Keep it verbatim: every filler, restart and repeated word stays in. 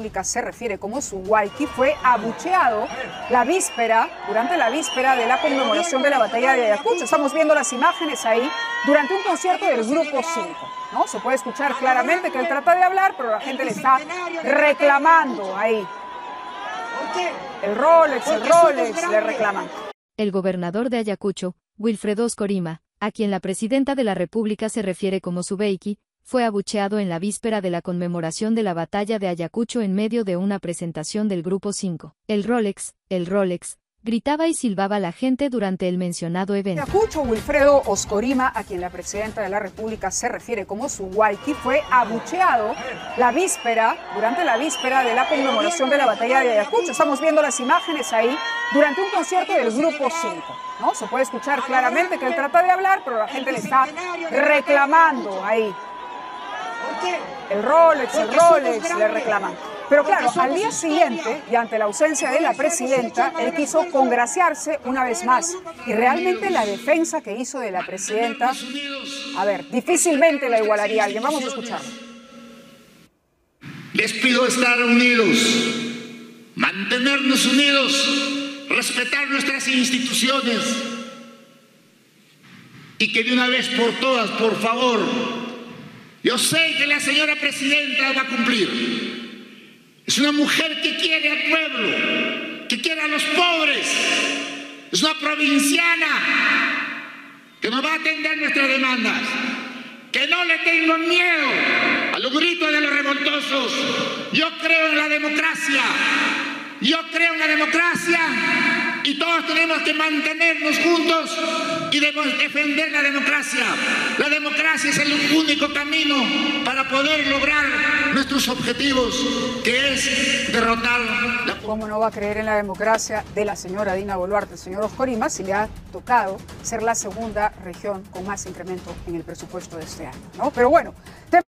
República se refiere como Suwalki, fue abucheado la víspera, durante la víspera de la conmemoración de la batalla de Ayacucho. Estamos viendo las imágenes ahí durante un concierto del Grupo cinco, ¿no? Se puede escuchar claramente que él trata de hablar, pero la gente le está reclamando ahí. El Rolex, el Rolex, le reclaman. El gobernador de Ayacucho, Wilfredo Oscorima, a quien la presidenta de la República se refiere como Subeiki, fue abucheado en la víspera de la conmemoración de la batalla de Ayacucho en medio de una presentación del Grupo cinco. El Rolex, el Rolex, gritaba y silbaba la gente durante el mencionado evento. Ayacucho, Wilfredo Oscorima, a quien la presidenta de la República se refiere como Suwalki, fue abucheado la víspera, durante la víspera de la conmemoración de la batalla de Ayacucho. Estamos viendo las imágenes ahí durante un concierto del Grupo cinco, ¿no? Se puede escuchar claramente que él trata de hablar, pero la gente le está reclamando ahí. El Rolex, el Rolex, le reclaman. Pero claro, al día siguiente, y ante la ausencia de la presidenta, él quiso congraciarse una vez más. Y realmente la defensa que hizo de la presidenta, a ver, difícilmente la igualaría alguien. Vamos a escucharlo. Les pido estar unidos, mantenernos unidos, respetar nuestras instituciones y que de una vez por todas, por favor, yo sé que la señora presidenta va a cumplir. Es una mujer que quiere al pueblo, que quiere a los pobres. Es una provinciana que nos va a atender nuestras demandas. Que no le tengo miedo a los gritos de los revoltosos. Yo creo en la democracia. Yo creo en la democracia y todos tenemos que mantenernos juntos y debemos defender la democracia. La democracia es el único camino para poder lograr nuestros objetivos, que es derrotar la... ¿Cómo no va a creer en la democracia de la señora Dina Boluarte, el señor Oscorima, si le ha tocado ser la segunda región con más incremento en el presupuesto de este año, ¿no? Pero bueno...